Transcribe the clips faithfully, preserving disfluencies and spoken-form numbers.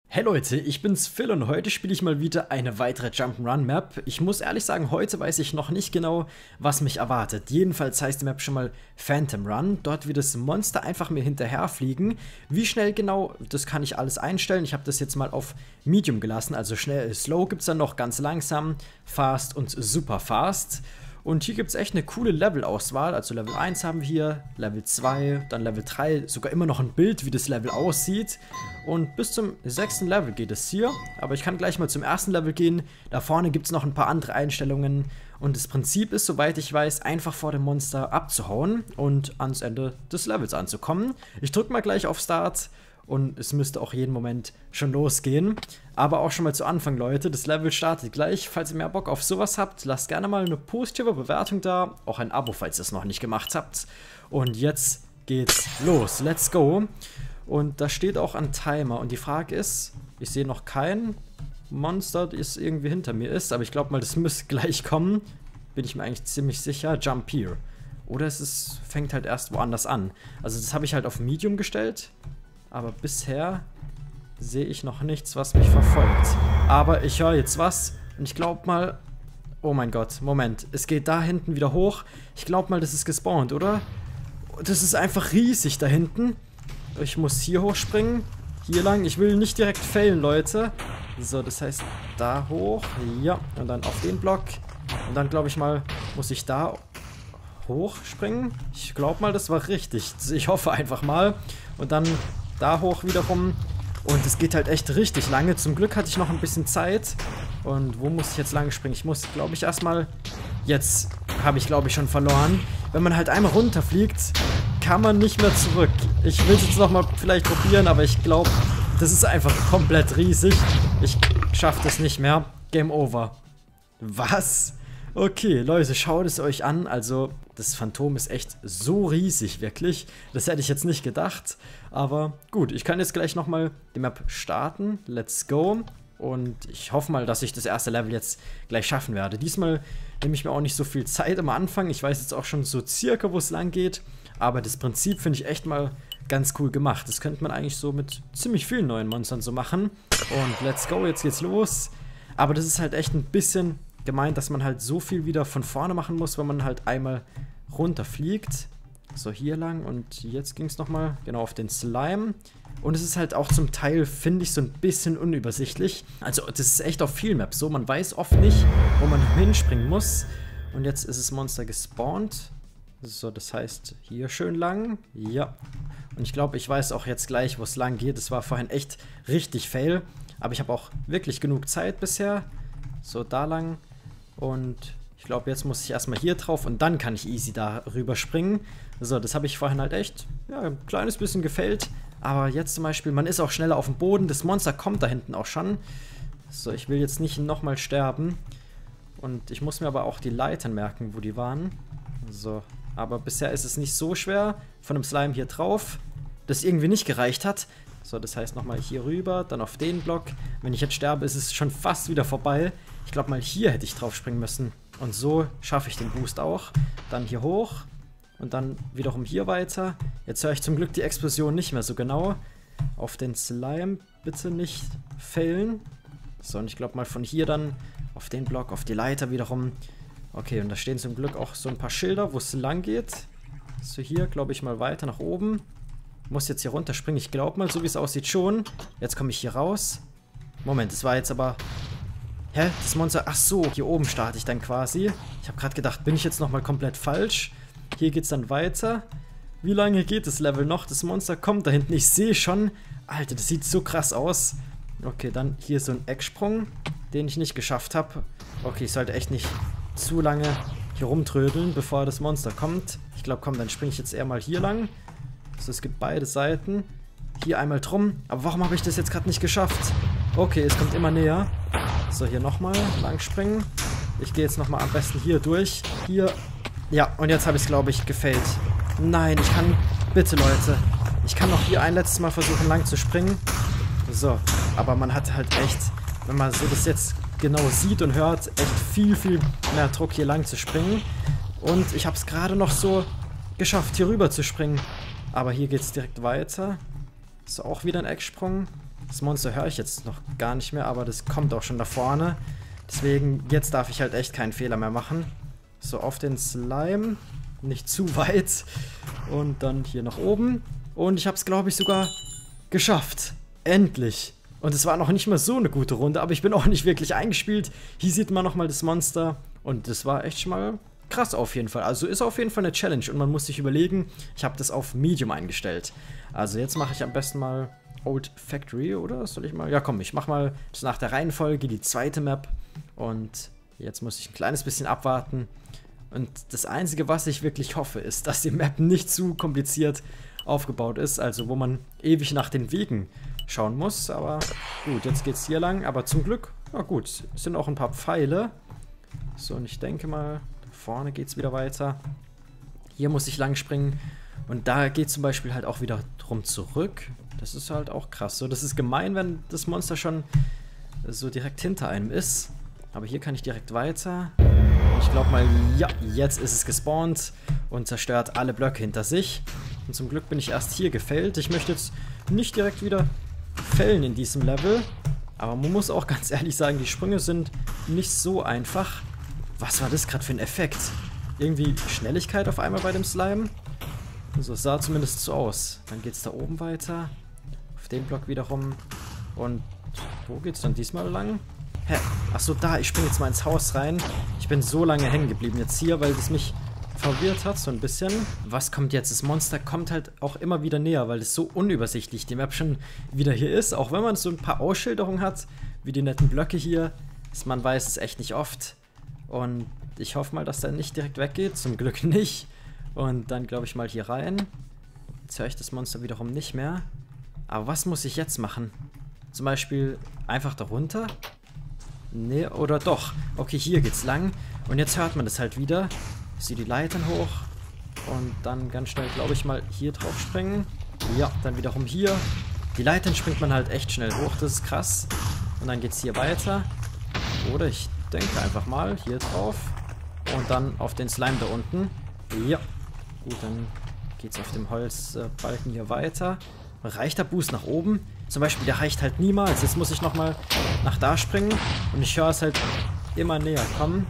Hey Leute, ich bin's Phil und heute spiele ich mal wieder eine weitere Jump'n'Run-Map. Ich muss ehrlich sagen, heute weiß ich noch nicht genau, was mich erwartet. Jedenfalls heißt die Map schon mal Phantom Run. Dort wird das Monster einfach mir hinterherfliegen. Wie schnell genau, das kann ich alles einstellen. Ich habe das jetzt mal auf Medium gelassen, also schnell, slow gibt es dann noch, ganz langsam, fast und super fast. Und hier gibt es echt eine coole Level-Auswahl. Also Level eins haben wir hier, Level zwei, dann Level drei, sogar immer noch ein Bild, wie das Level aussieht. Und bis zum sechsten Level geht es hier. Aber ich kann gleich mal zum ersten Level gehen. Da vorne gibt es noch ein paar andere Einstellungen. Und das Prinzip ist, soweit ich weiß, einfach vor dem Monster abzuhauen und ans Ende des Levels anzukommen. Ich drücke mal gleich auf Start. Und es müsste auch jeden Moment schon losgehen. Aber auch schon mal zu Anfang, Leute. Das Level startet gleich. Falls ihr mehr Bock auf sowas habt, lasst gerne mal eine positive Bewertung da. Auch ein Abo, falls ihr es noch nicht gemacht habt. Und jetzt geht's los. Let's go. Und da steht auch ein Timer. Und die Frage ist, ich sehe noch kein Monster, das irgendwie hinter mir ist. Aber ich glaube mal, das müsste gleich kommen. Bin ich mir eigentlich ziemlich sicher. Jump here. Oder es ist, fängt halt erst woanders an. Also das habe ich halt auf Medium gestellt. Aber bisher sehe ich noch nichts, was mich verfolgt. Aber ich höre jetzt was. Und ich glaube mal... Oh mein Gott, Moment. Es geht da hinten wieder hoch. Ich glaube mal, das ist gespawnt, oder? Das ist einfach riesig da hinten. Ich muss hier hochspringen. Hier lang. Ich will nicht direkt failen, Leute. So, das heißt, da hoch. Ja, und dann auf den Block. Und dann, glaube ich mal, muss ich da hochspringen. Ich glaube mal, das war richtig. Ich hoffe einfach mal. Und dann... da hoch wiederum. Und es geht halt echt richtig lange. Zum Glück hatte ich noch ein bisschen Zeit. Und wo muss ich jetzt lang springen? Ich muss, glaube ich, erstmal... Jetzt habe ich, glaube ich, schon verloren. Wenn man halt einmal runterfliegt, kann man nicht mehr zurück. Ich will es jetzt nochmal vielleicht probieren, aber ich glaube, das ist einfach komplett riesig. Ich schaffe das nicht mehr. Game over. Was? Okay, Leute, schaut es euch an. Also, das Phantom ist echt so riesig, wirklich. Das hätte ich jetzt nicht gedacht. Aber gut, ich kann jetzt gleich nochmal die Map starten. Let's go. Und ich hoffe mal, dass ich das erste Level jetzt gleich schaffen werde. Diesmal nehme ich mir auch nicht so viel Zeit am Anfang. Ich weiß jetzt auch schon so circa, wo es lang geht. Aber das Prinzip finde ich echt mal ganz cool gemacht. Das könnte man eigentlich so mit ziemlich vielen neuen Monstern so machen. Und let's go, jetzt geht's los. Aber das ist halt echt ein bisschen... gemeint, dass man halt so viel wieder von vorne machen muss, wenn man halt einmal runterfliegt. So, hier lang und jetzt ging es nochmal genau auf den Slime. Und es ist halt auch zum Teil, finde ich, so ein bisschen unübersichtlich. Also das ist echt auf vielen Maps so. Man weiß oft nicht, wo man hinspringen muss. Und jetzt ist das Monster gespawnt. So, das heißt, hier schön lang. Ja. Und ich glaube, ich weiß auch jetzt gleich, wo es lang geht. Das war vorhin echt richtig fail. Aber ich habe auch wirklich genug Zeit bisher. So, da lang. Und ich glaube, jetzt muss ich erstmal hier drauf und dann kann ich easy da rüber springen. So, das habe ich vorhin halt echt, ja, ein kleines bisschen gefällt. Aber jetzt zum Beispiel, man ist auch schneller auf dem Boden. Das Monster kommt da hinten auch schon. So, ich will jetzt nicht nochmal sterben. Und ich muss mir aber auch die Leitern merken, wo die waren. So, aber bisher ist es nicht so schwer. Von dem Slime hier drauf, das irgendwie nicht gereicht hat. So, das heißt nochmal hier rüber, dann auf den Block. Wenn ich jetzt sterbe, ist es schon fast wieder vorbei. Ich glaube mal, hier hätte ich drauf springen müssen. Und so schaffe ich den Boost auch. Dann hier hoch und dann wiederum hier weiter. Jetzt höre ich zum Glück die Explosion nicht mehr so genau. Auf den Slime bitte nicht failen. So, und ich glaube mal von hier dann auf den Block, auf die Leiter wiederum. Okay, und da stehen zum Glück auch so ein paar Schilder, wo es lang geht. So, hier glaube ich mal weiter nach oben. Muss jetzt hier runterspringen. Ich glaube mal, so wie es aussieht schon. Jetzt komme ich hier raus. Moment, das war jetzt aber... Hä? Das Monster... Ach so, hier oben starte ich dann quasi. Ich habe gerade gedacht, bin ich jetzt nochmal komplett falsch? Hier geht es dann weiter. Wie lange geht das Level noch? Das Monster kommt da hinten. Ich sehe schon... Alter, das sieht so krass aus. Okay, dann hier so ein Ecksprung, den ich nicht geschafft habe. Okay, ich sollte echt nicht zu lange hier rumtrödeln, bevor das Monster kommt. Ich glaube, komm, dann springe ich jetzt eher mal hier lang. Also es gibt beide Seiten. Hier einmal drum. Aber warum habe ich das jetzt gerade nicht geschafft? Okay, es kommt immer näher. So, hier nochmal lang springen. Ich gehe jetzt nochmal am besten hier durch. Hier. Ja, und jetzt habe ich es, glaube ich, gefailt. Nein, ich kann... Bitte, Leute. Ich kann noch hier ein letztes Mal versuchen, lang zu springen. So, aber man hat halt echt, wenn man so das jetzt genau sieht und hört, echt viel, viel mehr Druck, hier lang zu springen. Und ich habe es gerade noch so geschafft, hier rüber zu springen. Aber hier geht es direkt weiter. So, auch wieder ein Ecksprung. Das Monster höre ich jetzt noch gar nicht mehr, aber das kommt auch schon da vorne. Deswegen, jetzt darf ich halt echt keinen Fehler mehr machen. So, auf den Slime. Nicht zu weit. Und dann hier nach oben. Und ich habe es, glaube ich, sogar geschafft. Endlich. Und es war noch nicht mal so eine gute Runde, aber ich bin auch nicht wirklich eingespielt. Hier sieht man nochmal das Monster. Und das war echt schon mal krass auf jeden Fall. Also ist auf jeden Fall eine Challenge. Und man muss sich überlegen, ich habe das auf Medium eingestellt. Also jetzt mache ich am besten mal Old Factory, oder? Soll ich mal? Ja, komm, ich mache mal das nach der Reihenfolge, die zweite Map. Und jetzt muss ich ein kleines bisschen abwarten. Und das Einzige, was ich wirklich hoffe, ist, dass die Map nicht zu kompliziert aufgebaut ist. Also wo man ewig nach den Wegen schauen muss. Aber gut, jetzt geht's hier lang. Aber zum Glück, na gut, es sind auch ein paar Pfeile. So, und ich denke mal, da vorne geht's wieder weiter. Hier muss ich lang springen. Und da geht zum Beispiel halt auch wieder drum zurück. Das ist halt auch krass. So, das ist gemein, wenn das Monster schon so direkt hinter einem ist. Aber hier kann ich direkt weiter. Ich glaube mal, ja, jetzt ist es gespawnt und zerstört alle Blöcke hinter sich. Und zum Glück bin ich erst hier gefällt. Ich möchte jetzt nicht direkt wieder fällen in diesem Level. Aber man muss auch ganz ehrlich sagen, die Sprünge sind nicht so einfach. Was war das gerade für ein Effekt? Irgendwie Schnelligkeit auf einmal bei dem Slime? So, es sah zumindest so aus. Dann geht es da oben weiter. Auf den Block wiederum. Und wo geht's dann diesmal lang? Hä? Achso, da. Ich springe jetzt mal ins Haus rein. Ich bin so lange hängen geblieben jetzt hier, weil das mich verwirrt hat, so ein bisschen. Was kommt jetzt? Das Monster kommt halt auch immer wieder näher, weil es so unübersichtlich die Map schon wieder hier ist. Auch wenn man so ein paar Ausschilderungen hat, wie die netten Blöcke hier. Dass man weiß es echt nicht oft. Und ich hoffe mal, dass der nicht direkt weggeht. Zum Glück nicht. Und dann glaube ich mal hier rein. Jetzt höre ich das Monster wiederum nicht mehr. Aber was muss ich jetzt machen? Zum Beispiel einfach da runter? Nee, oder doch. Okay, hier geht's lang. Und jetzt hört man das halt wieder. Ich ziehe die Leitern hoch. Und dann ganz schnell, glaube ich, mal hier drauf springen. Ja, dann wiederum hier. Die Leitern springt man halt echt schnell hoch. Das ist krass. Und dann geht's hier weiter. Oder ich denke einfach mal hier drauf. Und dann auf den Slime da unten. Ja. Gut, dann geht's auf dem Holzbalken hier weiter. Reicht der Boost nach oben? Zum Beispiel, der reicht halt niemals. Jetzt muss ich nochmal nach da springen. Und ich höre es halt immer näher kommen.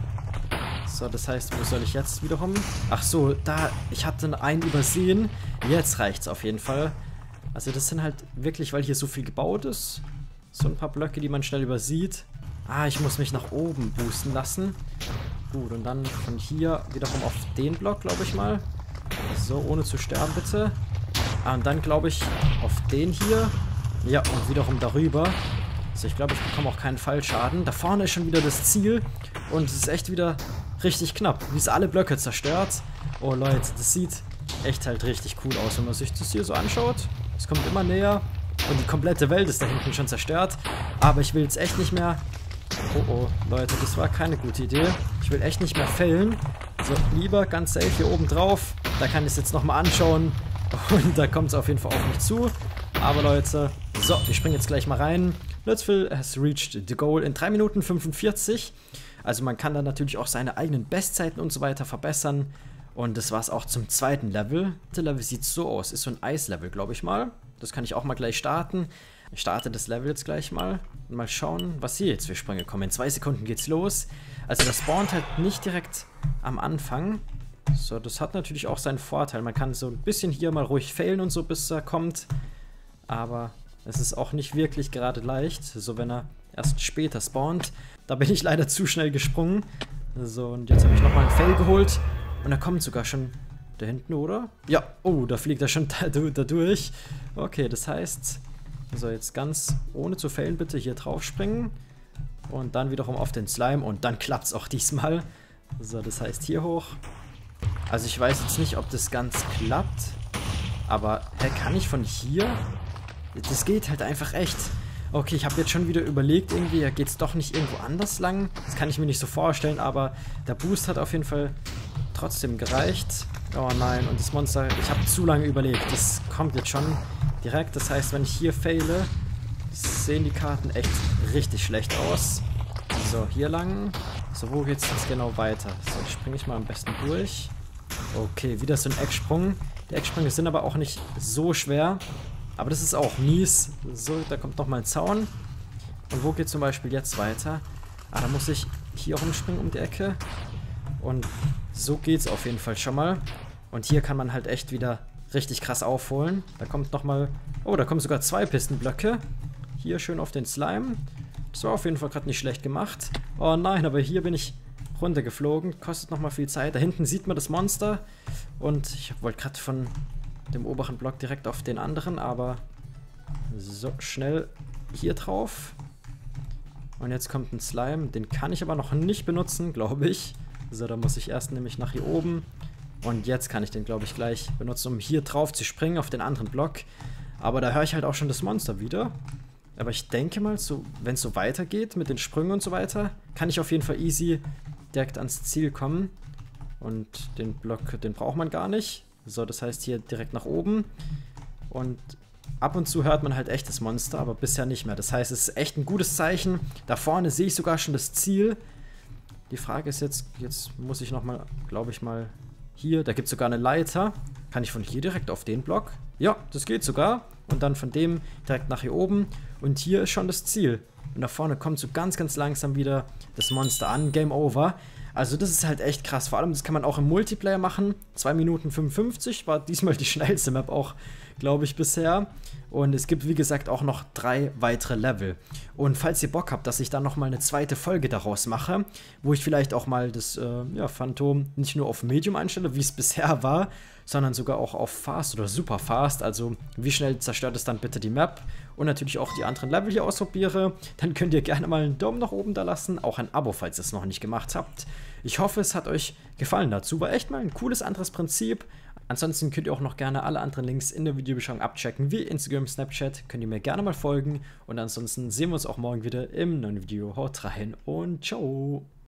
So, das heißt, wo soll ich jetzt wiederum? Ach so, da, ich hatte einen übersehen. Jetzt reicht's auf jeden Fall. Also das sind halt wirklich, weil hier so viel gebaut ist. So ein paar Blöcke, die man schnell übersieht. Ah, ich muss mich nach oben boosten lassen. Gut, und dann von hier wiederum auf den Block, glaube ich mal. So, ohne zu sterben, bitte. Ah, und dann, glaube ich, auf den hier. Ja, und wiederum darüber. Also ich glaube, ich bekomme auch keinen Fallschaden. Da vorne ist schon wieder das Ziel. Und es ist echt wieder richtig knapp. Wie es alle Blöcke zerstört. Oh, Leute, das sieht echt halt richtig cool aus, wenn man sich das hier so anschaut. Es kommt immer näher. Und die komplette Welt ist da hinten schon zerstört. Aber ich will jetzt echt nicht mehr... Oh, oh, Leute, das war keine gute Idee. Ich will echt nicht mehr fällen. So, lieber ganz safe hier oben drauf. Da kann ich es jetzt nochmal anschauen. Und da kommt es auf jeden Fall auf mich zu. Aber Leute, so, wir springen jetzt gleich mal rein. Lutzville has reached the goal in drei Minuten fünfundvierzig. Also man kann dann natürlich auch seine eigenen Bestzeiten und so weiter verbessern. Und das war es auch zum zweiten Level. Das Level sieht so aus. Ist so ein Eislevel, glaube ich mal. Das kann ich auch mal gleich starten. Ich starte das Level jetzt gleich mal. Und mal schauen, was hier jetzt für Sprünge kommen. In zwei Sekunden geht's los. Also das spawnt halt nicht direkt am Anfang. So, das hat natürlich auch seinen Vorteil. Man kann so ein bisschen hier mal ruhig failen und so, bis er kommt. Aber es ist auch nicht wirklich gerade leicht. So, wenn er erst später spawnt. Da bin ich leider zu schnell gesprungen. So, und jetzt habe ich nochmal einen Fail geholt. Und er kommt sogar schon da hinten, oder? Ja, oh, da fliegt er schon da, da durch. Okay, das heißt... So, jetzt ganz ohne zu failen bitte hier drauf springen. Und dann wiederum auf den Slime. Und dann klappt es auch diesmal. So, das heißt hier hoch. Also ich weiß jetzt nicht, ob das ganz klappt. Aber, hä, kann ich von hier? Das geht halt einfach echt. Okay, ich habe jetzt schon wieder überlegt, irgendwie, geht es doch nicht irgendwo anders lang? Das kann ich mir nicht so vorstellen, aber der Boost hat auf jeden Fall trotzdem gereicht. Oh nein, und das Monster, ich habe zu lange überlegt. Das kommt jetzt schon direkt. Das heißt, wenn ich hier faile, sehen die Karten echt richtig schlecht aus. So, hier lang. So, wo geht's jetzt genau weiter? So, springe ich mal am besten durch. Okay, wieder so ein Ecksprung. Die Ecksprünge sind aber auch nicht so schwer. Aber das ist auch mies. So, da kommt nochmal ein Zaun. Und wo geht zum Beispiel jetzt weiter? Ah, da muss ich hier rumspringen um die Ecke. Und so geht's auf jeden Fall schon mal. Und hier kann man halt echt wieder richtig krass aufholen. Da kommt nochmal... Oh, da kommen sogar zwei Pistenblöcke. Hier schön auf den Slime. Das war auf jeden Fall gerade nicht schlecht gemacht. Oh nein, aber hier bin ich runtergeflogen. Kostet nochmal viel Zeit. Da hinten sieht man das Monster. Und ich wollte gerade von dem oberen Block direkt auf den anderen, aber so schnell hier drauf. Und jetzt kommt ein Slime. Den kann ich aber noch nicht benutzen, glaube ich. So, da muss ich erst nämlich nach hier oben. Und jetzt kann ich den, glaube ich, gleich benutzen, um hier drauf zu springen auf den anderen Block. Aber da höre ich halt auch schon das Monster wieder. Aber ich denke mal, so, wenn es so weitergeht mit den Sprüngen und so weiter, kann ich auf jeden Fall easy direkt ans Ziel kommen. Und den Block, den braucht man gar nicht. So, das heißt hier direkt nach oben. Und ab und zu hört man halt echt das Monster, aber bisher nicht mehr. Das heißt, es ist echt ein gutes Zeichen. Da vorne sehe ich sogar schon das Ziel. Die Frage ist jetzt, jetzt muss ich nochmal, glaube ich mal, hier, da gibt es sogar eine Leiter. Kann ich von hier direkt auf den Block? Ja, das geht sogar. Und dann von dem direkt nach hier oben. Und hier ist schon das Ziel. Und da vorne kommt so ganz, ganz langsam wieder das Monster an. Game over. Also das ist halt echt krass. Vor allem, das kann man auch im Multiplayer machen. zwei Minuten fünfundfünfzig war diesmal die schnellste Map auch, glaube ich, bisher. Und es gibt, wie gesagt, auch noch drei weitere Level. Und falls ihr Bock habt, dass ich dann nochmal eine zweite Folge daraus mache, wo ich vielleicht auch mal das äh, ja, Phantom nicht nur auf Medium einstelle, wie es bisher war, sondern sogar auch auf Fast oder Super Fast. Also wie schnell zerstört es dann bitte die Map? Und natürlich auch die anderen Level hier ausprobiere. Dann könnt ihr gerne mal einen Daumen nach oben da lassen. Auch ein Abo, falls ihr es noch nicht gemacht habt. Ich hoffe, es hat euch gefallen dazu. War echt mal ein cooles anderes Prinzip. Ansonsten könnt ihr auch noch gerne alle anderen Links in der Videobeschreibung abchecken, wie Instagram, Snapchat. Könnt ihr mir gerne mal folgen. Und ansonsten sehen wir uns auch morgen wieder im neuen Video. Haut rein und ciao!